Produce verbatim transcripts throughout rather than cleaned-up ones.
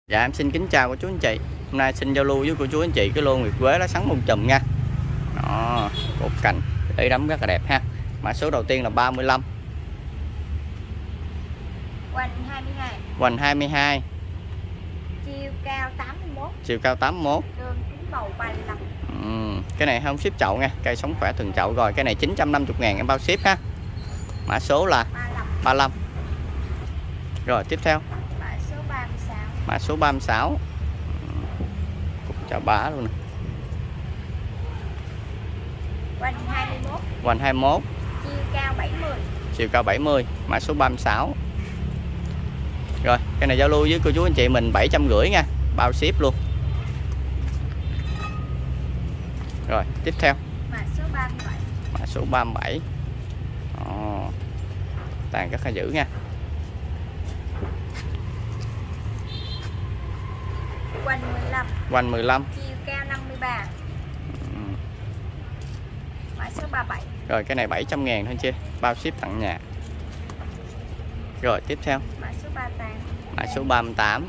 Dạ em xin kính chào cô chú anh chị. Hôm nay xin giao lưu với cô chú anh chị cái lô nguyệt quế lá sắn bông chùm nha. Đó, cột cành để đắm rất là đẹp ha. Mã số đầu tiên là ba mươi lăm. Hoành hai mươi hai. Hoành hai mươi hai. Chiều cao tám mươi mốt. Chiều cao tám mươi mốt. Đường kính bầu ba mươi lăm. Ừ, cái này không ship chậu nha, cây sống khỏe từng chậu rồi. Cái này chín trăm năm mươi ngàn em bao ship ha. Mã số là ba mươi lăm. Rồi tiếp theo Mã số ba mươi sáu. Mã số ba mươi sáu. Cục chà bá luôn nè. Hoành hai mươi mốt. Hoành hai mươi mốt. Chiều cao bảy mươi. Chiều cao bảy mươi. Mã số ba mươi sáu. Rồi cái này giao lưu với cô chú anh chị mình bảy trăm rưỡi nha, bao ship luôn. Rồi tiếp theo Mã số ba mươi bảy. Mã số ba mươi bảy. Ồ, tàn rất là dữ nha. Hoành mười lăm. Hoành mười lăm. Chiều cao năm mươi ba. Ừ. Mã số ba mươi bảy. Rồi cái này bảy trăm ngàn thôi chưa, bao ship tặng nhà. Rồi tiếp theo Mã số ba mươi tám. Mã số ba mươi tám.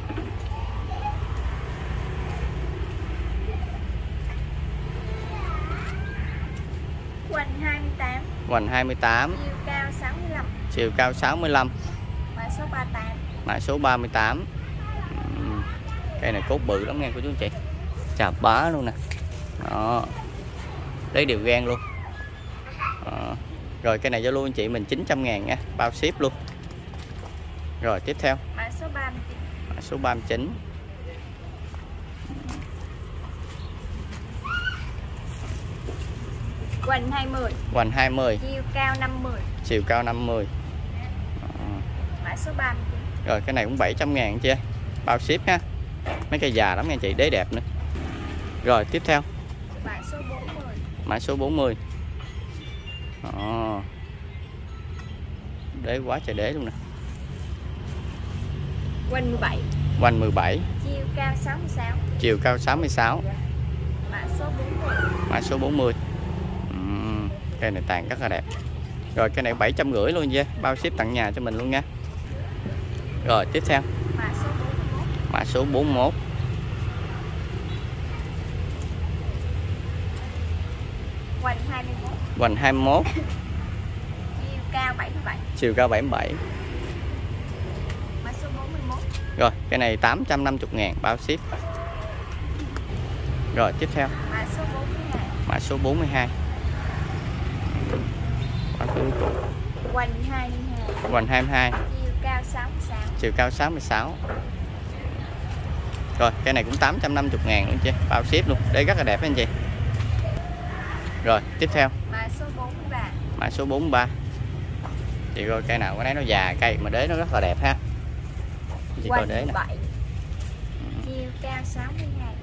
Hoành hai mươi tám. Hoành hai mươi tám. Chiều cao sáu mươi lăm. Chiều cao sáu mươi lăm. Mã số ba mươi tám. Mã số ba mươi tám. Ừ. Cây này cốt bự lắm nha cô chú anh chị, chà bá luôn nè. Đó, lấy đều gan luôn. Đó. Rồi cây này giao lưu anh chị mình chín trăm ngàn nha, bao ship luôn. Rồi tiếp theo Mã số ba mươi chín. Mã số ba mươi chín. Hoành hai mươi. Hoành hai mươi. Chiều cao năm mươi. Chiều cao năm mươi. Đó. Mã số ba mươi chín. Rồi cái này cũng bảy trăm ngàn chưa, bao ship ha. Mấy cây già lắm nha chị, đế đẹp nữa. Rồi tiếp theo Mã số bốn mươi. Mã số bốn mươi. Đó. Đế quá trời đế luôn nè. Hoành mười bảy. Hoành mười bảy. Chiều cao sáu mươi sáu. Chiều cao sáu mươi sáu. Mã số bốn mươi. Mã số bốn mươi. Uhm, cây này tàn rất là đẹp. Rồi cái này bảy trăm rưỡi luôn chứ, bao ship tặng nhà cho mình luôn nha. Rồi tiếp theo Mã số bốn mươi mốt. Mã số bốn mươi mốt. Hoành hai mươi mốt. Hoành hai mươi mốt. Chiều cao bảy mươi bảy. Chiều cao bảy mươi bảy. Mã số bốn mươi mốt. Rồi cái này tám trăm năm mươi ngàn, bao ship. Rồi tiếp theo Mã số bốn mươi hai. Mã số bốn mươi hai. Hoành hai mươi hai. Hoành hai mươi hai. Chiều cao sáu mươi sáu. Chiều cao sáu mươi sáu. Rồi cái này cũng tám trăm năm mươi ngàn luôn chứ, bao ship luôn. Đây rất là đẹp anh chị. Rồi tiếp theo Mã số bốn mươi ba. Mã số bốn mươi ba. Chị coi cây nào cái đấy nó già, cây mà đế nó rất là đẹp ha. Chị coi Hoành đế nè. bảy. Chiều cao sáu mươi hai.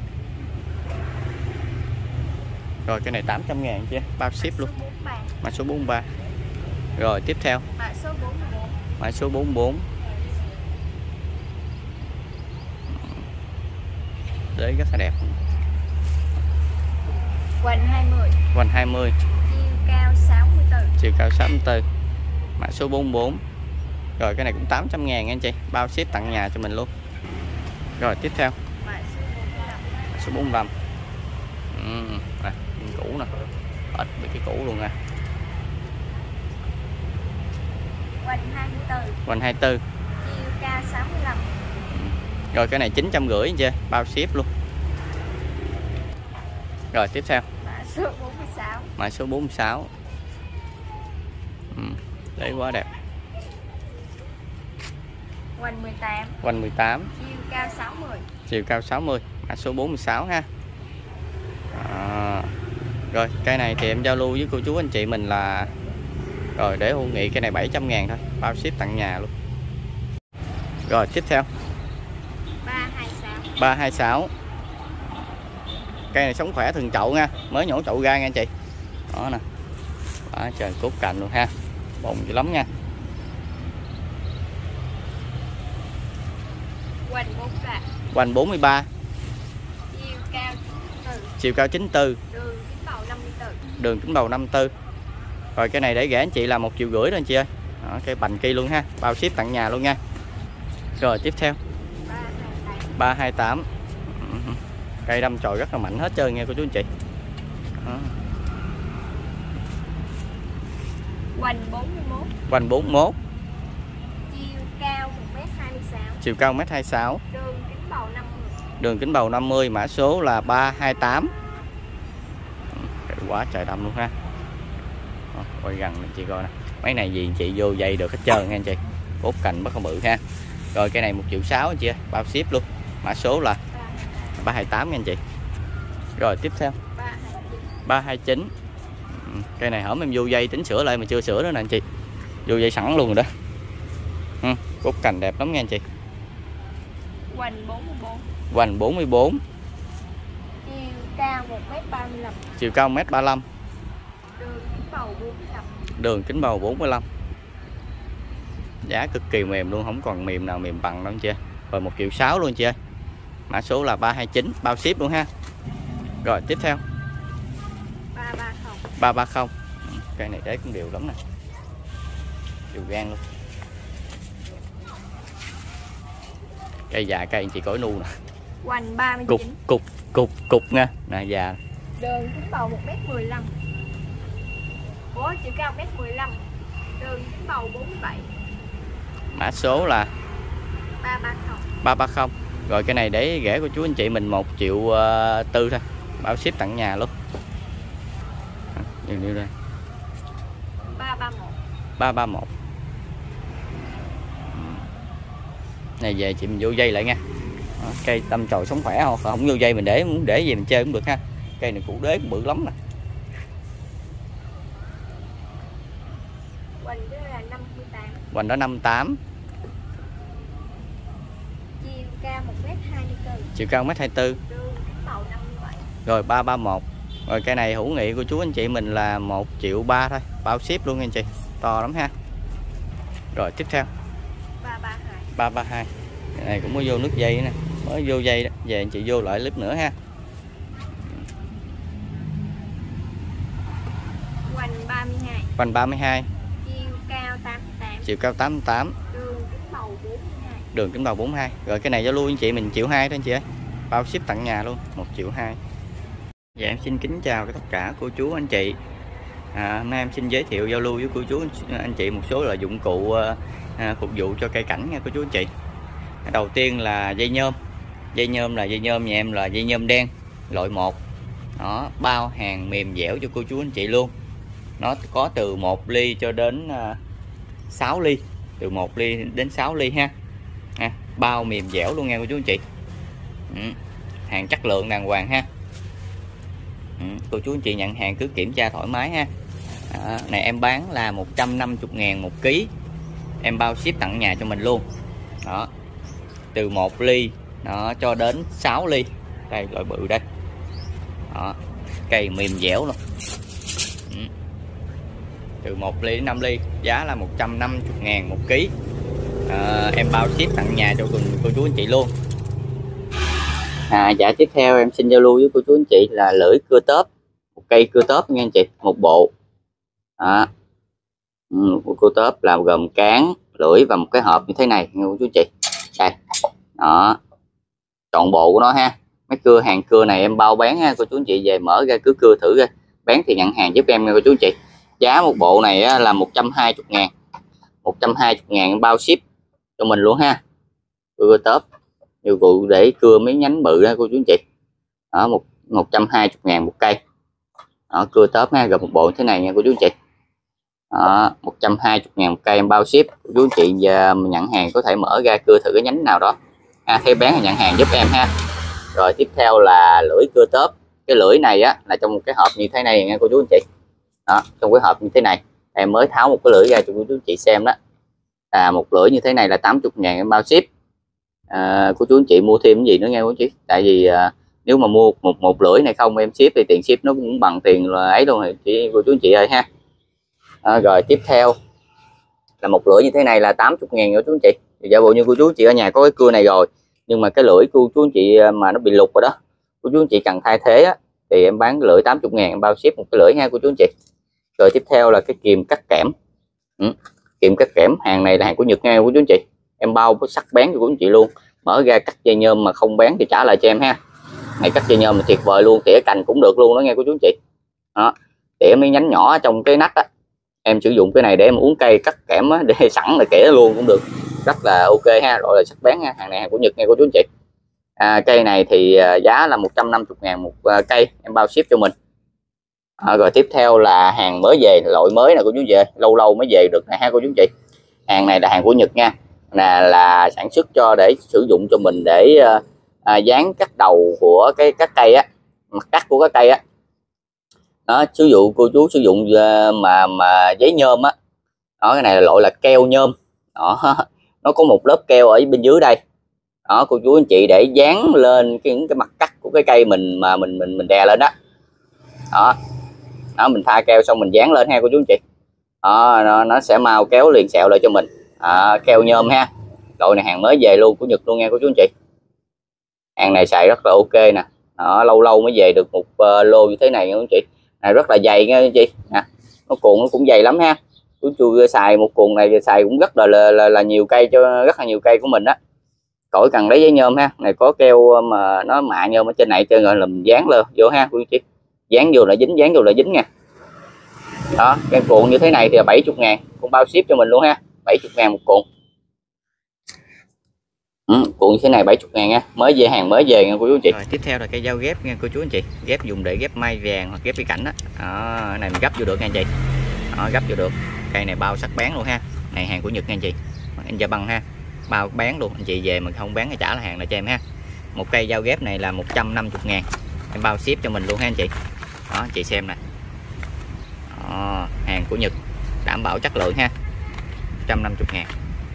Rồi cái này tám trăm ngàn chứ, bao ship luôn. Mã số bốn mươi ba. Mã số bốn mươi ba. Rồi tiếp theo Mã số bốn mươi bốn. Mã số bốn mươi bốn. Đế rất là đẹp. Hoành hai mươi. Hoành hai mươi. Chiều cao sáu mươi tư. Chiều cao sáu mươi tư. Mã số bốn mươi bốn. Rồi cái này cũng tám trăm ngàn anh chị, bao ship tặng nhà cho mình luôn. Rồi tiếp theo Mã số bốn mươi lăm. Mã số bốn mươi lăm. Ừ, nè, cũ nè, ít bị cái cũ luôn nè. Hoành hai mươi tư. Hoành hai mươi tư. Chiều cao sáu mươi lăm. Rồi cái này chín trăm rưỡi anh chị, bao ship luôn. Rồi tiếp theo Mã số bốn mươi sáu. Mã số bốn mươi sáu. Ừ, đấy quá đẹp. Hoành mười tám. Hoành mười tám. Chiều cao sáu mươi. Chiều cao sáu mươi. Mã số bốn mươi sáu ha. À, rồi cây này thì em giao lưu với cô chú anh chị mình là rồi để hôn nghị, cây này bảy trăm ngàn thôi, bao ship tặng nhà luôn. Rồi tiếp theo ba hai sáu. ba hai sáu. Cây này sống khỏe thường chậu nha, mới nhổ chậu ra nha chị. Đó nè. Đó, trời cốt cành luôn ha, bồng dữ lắm nha. Hoành bốn mươi ba. Hoành bốn mươi ba. Chiều cao chín mươi tư. Chiều cao chín mươi tư. Đường kính bầu năm mươi tư. Đường kính bầu năm mươi tư. Rồi cái này để gửi anh chị là một triệu rưỡi thôi anh chị ơi. Đó, cây bành kia luôn ha, bao ship tặng nhà luôn nha. Rồi tiếp theo ba hai ba hai tám. Cây đâm chồi rất là mạnh hết trơn nha cô chú anh chị. Đó. Hoành bốn mươi mốt. Hoành bốn mươi mốt. Chiều cao một mét hai mươi sáu. Chiều cao một mét hai mươi sáu. Đường kính bầu năm mươi. Đường kính bầu năm mươi, mã số là ba hai tám. Quá trời đâm luôn ha. Đó, quay gần anh chị coi nè. Mấy này gì chị vô dây được hết trơn nha anh chị. Cốt cành bất không bự ha. Rồi cây này một triệu sáu anh chị ơi, bao ship luôn. Mã số là ba hai tám nha anh chị. Rồi tiếp theo ba hai chín. Cây này hổm em vô dây tính sửa lại mà chưa sửa nữa nè anh chị. Vô dây sẵn luôn rồi đó. Ừ, cốt cành đẹp lắm nha anh chị. Hoành bốn mươi bốn. Hoành bốn mươi bốn. Chiều cao một mét ba mươi lăm. Chiều cao một mét ba mươi lăm. Đường kính bầu bốn mươi lăm. Đường kính bầu bốn mươi lăm. Giá cực kỳ mềm luôn, không còn mềm nào mềm bằng đâu anh chị. Rồi một triệu sáu luôn chị ơi. Mã số là ba hai chín, bao ship luôn ha. Rồi tiếp theo ba ba không. ba ba không. Cây này đế cũng đều lắm nè. Đều gan luôn. Cây già cây anh chị cối nu nè. Hoành ba mươi chín. Cục cục cục cục nha. Nè già. Đường kính bầu một mét mười lăm. Ủa chiều cao một mét mười lăm. Đường kính bầu bốn mươi bảy. Mã số là ba ba không. ba ba không. Rồi cái này để rẻ của chú anh chị mình một triệu tư thôi. Bao ship tặng nhà luôn. Nhiều nhiêu đây? ba ba một. ba ba một. Này về chị mình vô dây lại nha. Đó, cây tâm trồi sống khỏe không? Không vô dây mình để muốn để gì mình chơi cũng được ha. Cây này củ đế cũng bự lắm nè. Hoành đó là năm mươi tám. Hoành đó năm mươi tám. Chiều cao một mét hai mươi tư. Chiều cao một mét hai mươi tư. Đường kính bầu năm mươi bảy. Rồi ba ba một. Rồi cây này hữu nghị của chú anh chị mình là một triệu ba thôi, bao ship luôn anh chị. To lắm ha. Rồi tiếp theo ba ba hai. ba ba hai. Cái này cũng có vô nước dây nè, mới vô dây đó. Về anh chị vô lại clip nữa ha. Hoành ba mươi hai. Hoành ba mươi hai. Chiều cao tám mươi tám. Chiều cao tám mươi tám. Đường kính bầu bốn mươi hai. Đường kính bầu bốn mươi hai. Rồi cái này giao lưu anh chị mình triệu hai đó anh chị ơi. Bao ship tặng nhà luôn, một triệu hai. Dạ em xin kính chào tất cả cô chú anh chị. À, hôm nay em xin giới thiệu giao lưu với cô chú anh chị một số là dụng cụ à, phục vụ cho cây cảnh nha cô chú anh chị. Đầu tiên là dây nhôm. Dây nhôm là dây nhôm nhà em là dây nhôm đen loại một. Đó, bao hàng mềm dẻo cho cô chú anh chị luôn. Nó có từ một ly cho đến uh, sáu ly, từ một ly đến sáu ly ha. À, bao mềm dẻo luôn nha cô chú anh chị. Ừ, hàng chất lượng đàng hoàng ha. Ừ, cô chú anh chị nhận hàng cứ kiểm tra thoải mái ha. À, này em bán là một trăm năm mươi ngàn một ký. Em bao ship tặng nhà cho mình luôn. Đó. Từ một ly nó cho đến sáu ly. Đây loại bự đây. Đó. Cây mềm dẻo luôn. Ừ. Từ một ly đến năm ly, giá là một trăm năm mươi ngàn một ký. À, em bao ship tặng nhà cho cô chú anh chị luôn. À, dạ tiếp theo em xin giao lưu với cô chú anh chị là lưỡi cưa tớp, một cây cưa tớp nha anh chị, một bộ. Đó. Một cưa tớp là gồm cán, lưỡi và một cái hộp như thế này nha cô chú anh chị. Đây. Đó. Trọn bộ của nó ha. Mấy cưa hàng cưa này em bao bán ha cô chú anh chị, về mở ra cứ cưa thử ra. Bán thì nhận hàng giúp em nha cô chú anh chị. Giá một bộ này là một trăm hai mươi ngàn. một trăm hai mươi ngàn bao ship cho mình luôn ha. Cưa tớp dụng cụ để cưa mấy nhánh bự đó cô chú anh chị. Đó, một một trăm hai mươi ngàn một cây. Đó, cưa tớp ha, gặp một bộ như thế này nha cô chú anh chị. Đó, một trăm hai mươi ngàn một cây em bao ship. Cô chú anh chị giờ nhận hàng có thể mở ra cưa thử cái nhánh nào đó. À, theo bán thì nhận hàng giúp em ha. Rồi tiếp theo là lưỡi cưa tớp. Cái lưỡi này á là trong một cái hộp như thế này nha cô chú anh chị. Đó, trong cái hộp như thế này em mới tháo một cái lưỡi ra cho cô chú anh chị xem đó. À, một lưỡi như thế này là tám mươi ngàn em bao ship. À, cô chú anh chị mua thêm cái gì nữa nghe cô chú, tại vì à, nếu mà mua một một lưỡi này không em ship thì tiền ship nó cũng bằng tiền là ấy luôn rồi chị cô chú anh chị ơi ha. À, rồi tiếp theo là một lưỡi như thế này là tám mươi ngàn cô chú anh chị. Thì giả bộ như cô chú anh chị ở nhà có cái cưa này rồi nhưng mà cái lưỡi cô chú anh chị mà nó bị lục rồi đó, cô chú anh chị cần thay thế á, thì em bán lưỡi tám mươi ngàn em bao ship một cái lưỡi ha cô chú anh chị. Rồi tiếp theo là cái kìm cắt kẽm. Ừ. Kìm cắt kẽm hàng này là hàng của Nhật nha cô chú anh chị. Em bao có sắc bén cho cô chú anh chị luôn. mở ra cắt dây nhôm mà không bén thì trả lại cho em ha. Này cắt dây nhôm mà tuyệt vời luôn, tỉa cành cũng được luôn đó nghe cô chú anh chị. Đó, tỉa mấy nhánh nhỏ trong cái nách á, em sử dụng cái này để em uống cây cắt kẽm á, để sẵn là kẻ luôn cũng được, rất là ok ha. Loại là sắc bén ha, hàng này hàng của Nhật nghe cô chú anh chị. À, cây này thì giá là một trăm năm mươi ngàn một cây, em bao ship cho mình. À, rồi tiếp theo là hàng mới về, loại mới này cô chú về lâu lâu mới về được này ha cô chú anh chị. Hàng này là hàng của Nhật nha, là là sản xuất cho để sử dụng cho mình để à, dán cắt đầu của cái các cây á, mặt cắt của các cây á. Đó, sử dụng cô chú sử dụng mà mà giấy nhôm á. Đó, cái này là loại là keo nhôm. Đó, nó có một lớp keo ở bên dưới đây. Đó, cô chú anh chị để dán lên cái những cái mặt cắt của cái cây mình mà mình mình mình đè lên đó. Đó. Đó, mình pha keo xong mình dán lên ha cô chú anh chị. Đó, nó, nó sẽ mau kéo liền sẹo lại cho mình. À, keo nhôm ha. Loại này hàng mới về luôn của Nhật luôn nha cô chú anh chị. Hàng này xài rất là ok nè. Đó, lâu lâu mới về được một uh, lô như thế này nha cô chú anh chị. Này rất là dày nha cô chú anh chị. Nè, nó cuộn nó cũng dày lắm ha. Chú chú xài một cuộn này xài cũng rất là là, là là nhiều cây cho rất là nhiều cây của mình đó. Khỏi cần lấy giấy nhôm ha. Này có keo mà nó mạ nhôm ở trên này cho rồi làm dán lên vô ha cô chú chị. Dán vô là dính, dán vô là dính nha. Đó, cái cuộn như thế này thì là bảy mươi ngàn, cũng bao ship cho mình luôn ha. bảy mươi ngàn một cuộn. Ừ, cuộn như thế này bảy mươi ngàn nha, mới về hàng mới về nha cô chú anh chị. Rồi, tiếp theo là cây dao ghép nha cô chú anh chị. Ghép dùng để ghép mai vàng hoặc ghép cây cảnh đó. Đó, cái này mình gấp vô được nha anh chị. Đó, gấp vô được. Cây này bao sắc bén luôn ha. Này hàng của Nhật nha anh chị. Anh Gia Băng ha. Bao bán luôn, anh chị về mà không bán thì trả là hàng lại cho em ha. Một cây dao ghép này là một trăm năm mươi ngàn, em bao ship cho mình luôn ha anh chị. Đó, anh chị xem nè. Đó, hàng của Nhật đảm bảo chất lượng ha, một trăm năm mươi ngàn.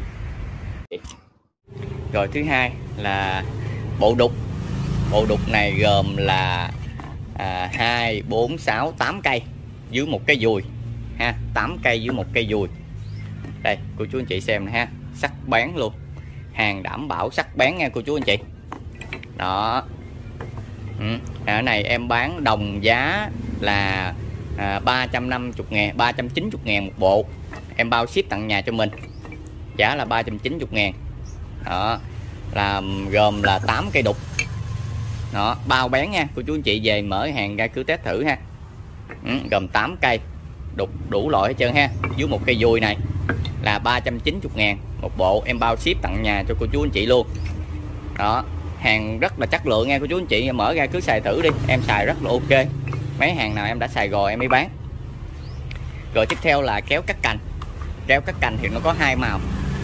Rồi thứ hai là bộ đục. Bộ đục này gồm là à, hai, bốn, sáu, tám cây dưới một cây dùi ha, tám cây dưới một cây dùi. Đây cô chú anh chị xem nè ha, sắc bén luôn, hàng đảm bảo sắc bén nha cô chú anh chị. Đó. Ừ. Ở này em bán đồng giá là à, ba trăm năm mươi ngàn, ba trăm chín mươi ngàn một bộ, em bao ship tặng nhà cho mình, giá là ba trăm chín mươi ngàn. Đó, là gồm là tám cây đục. Đó, bao bán nha cô chú anh chị, về mở hàng ra cứ test thử ha. Ừ, gồm tám cây đục đủ loại hết trơn ha, dưới một cây dùi này là ba trăm chín mươi ngàn một bộ, em bao ship tặng nhà cho cô chú anh chị luôn. Đó, hàng rất là chất lượng nha cô chú anh chị, mở ra cứ xài thử đi, em xài rất là ok. Mấy hàng nào em đã xài rồi em mới bán. Rồi tiếp theo là kéo cắt cành. Kéo cắt cành thì nó có hai màu.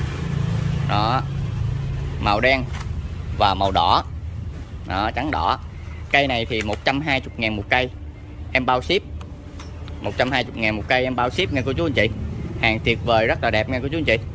Đó, màu đen và màu đỏ. Đó, trắng đỏ. Cây này thì một trăm hai mươi ngàn một cây, em bao ship. Một trăm hai mươi ngàn một cây em bao ship nha cô chú anh chị. Hàng tuyệt vời, rất là đẹp nha cô chú anh chị.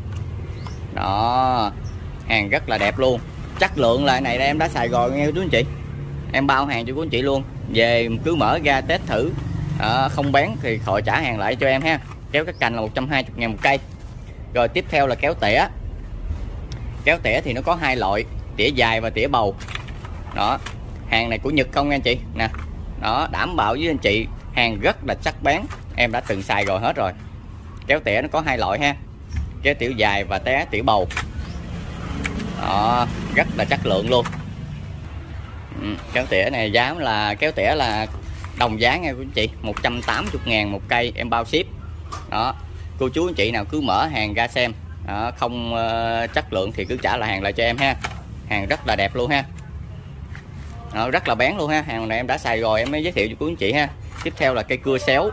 Đó, hàng rất là đẹp luôn. Chất lượng là này đây em đã xài rồi nha cô chú anh chị. Em bao hàng cho cô anh chị luôn. Về cứ mở ra test thử. Đó, không bán thì khỏi trả hàng lại cho em ha. Kéo cắt cành là một trăm hai mươi ngàn một cây. Rồi tiếp theo là kéo tỉa. Kéo tỉa thì nó có hai loại, tỉa dài và tỉa bầu. Đó, hàng này của Nhật không nha anh chị nè. Đó, đảm bảo với anh chị hàng rất là sắc bén, em đã từng xài rồi hết rồi. Kéo tỉa nó có hai loại ha, kéo tỉa dài và té tỉa bầu. Đó, rất là chất lượng luôn. Ừ, kéo tỉa này giá là kéo tỉa là đồng giá nha quý anh chị, một trăm tám mươi ngàn một cây, em bao ship. Đó, cô chú anh chị nào cứ mở hàng ra xem. Đó, không uh, chất lượng thì cứ trả lại hàng lại cho em ha. Hàng rất là đẹp luôn ha. Đó, rất là bén luôn ha. Hàng này em đã xài rồi em mới giới thiệu cho cô anh chị ha. Tiếp theo là cây cưa xéo.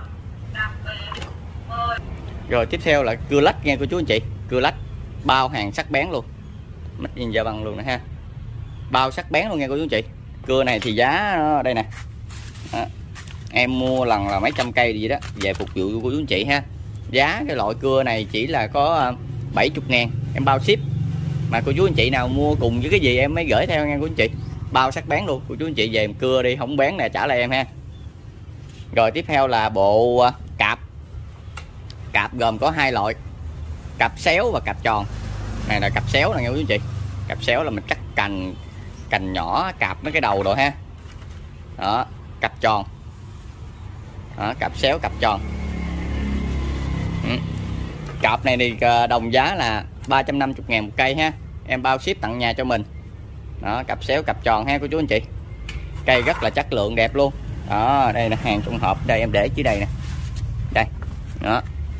Rồi tiếp theo là cưa lách nha cô chú anh chị. Cưa lách bao hàng sắc bén luôn, mất nhìn Gia Băng luôn nè ha. Bao sắc bén luôn nha cô chú anh chị. Cưa này thì giá nó đây nè. Đó, em mua lần là mấy trăm cây gì đó về phục vụ của cô chú anh chị ha. Giá cái loại cưa này chỉ là có bảy mươi ngàn, em bao ship. Mà cô chú anh chị nào mua cùng với cái gì em mới gửi theo nha cô chú anh chị. Bao sắc bén luôn, cô chú anh chị về cưa đi, không bán nè trả lại em ha. Rồi tiếp theo là bộ cạp. Cạp gồm có hai loại, cạp xéo và cạp tròn. Này là cạp xéo nè nha cô chú anh chị. Cạp xéo là mình cắt cành cành nhỏ, cạp mấy cái đầu rồi ha. Đó, cạp tròn. Đó, cạp xéo, cạp tròn. Ừ. Cạp này thì đồng giá là ba trăm năm mươi ngàn một cây ha, em bao ship tặng nhà cho mình. Đó, cặp xéo cặp tròn ha cô chú anh chị. Cây rất là chất lượng đẹp luôn. Đó, đây là hàng trong hộp, đây em để dưới đây nè. Đây. Đó.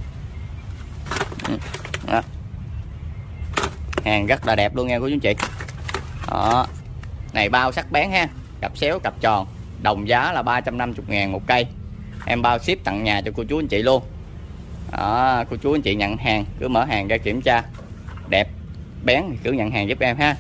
Đó. Hàng rất là đẹp luôn nha cô chú anh chị. Đó. Này bao sắc bén ha, cặp xéo cặp tròn, đồng giá là ba trăm năm mươi ngàn một cây. Em bao ship tặng nhà cho cô chú anh chị luôn. Đó, cô chú anh chị nhận hàng cứ mở hàng ra kiểm tra đẹp bén thì cứ nhận hàng giúp em ha.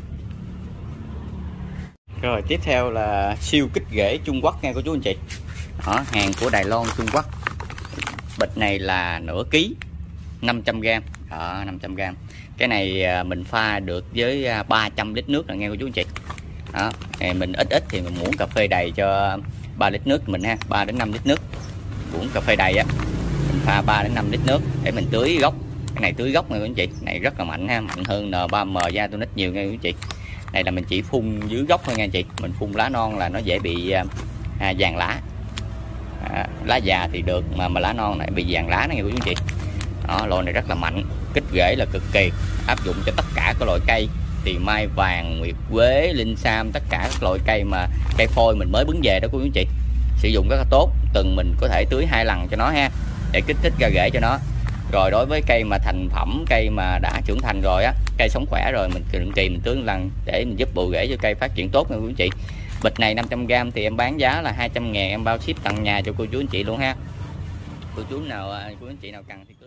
Rồi tiếp theo là siêu kích rễ Trung Quốc nha cô chú anh chị. Đó, hàng của Đài Loan Trung Quốc. Bịch này là nửa ký, năm trăm gam. Đó, năm trăm gam. Cái này mình pha được với ba trăm lít nước là nghe cô chú anh chị. Đó, mình ít ít thì mình muỗng cà phê đầy cho ba lít nước mình ha, ba đến năm lít nước. Muỗng cà phê đầy á, mình pha ba đến năm lít nước để mình tưới gốc. Cái này tưới gốc nha quý anh chị, này rất là mạnh ha, mạnh hơn N ba M Giatonic nhiều nha quý anh chị. Này là mình chỉ phun dưới gốc thôi nha anh chị, mình phun lá non là nó dễ bị à, vàng lá. À, lá già thì được mà mà lá non này bị vàng lá này quý anh chị. Đó, loại này rất là mạnh, kích rễ là cực kỳ, áp dụng cho tất cả các loại cây, thì mai vàng, nguyệt quế, linh sam, tất cả các loại cây mà cây phôi mình mới bứng về đó quý anh chị. Sử dụng rất là tốt, tuần mình có thể tưới hai lần cho nó ha, để kích thích ra rễ cho nó. Rồi đối với cây mà thành phẩm, cây mà đã trưởng thành rồi á, cây sống khỏe rồi, mình định kỳ mình tưới một lần để mình giúp bộ rễ cho cây phát triển tốt nha quý anh chị. Bịch này năm trăm gam thì em bán giá là hai trăm ngàn, em bao ship tặng nhà cho cô chú anh chị luôn ha. Cô chú nào cô anh chị nào cần thì cứ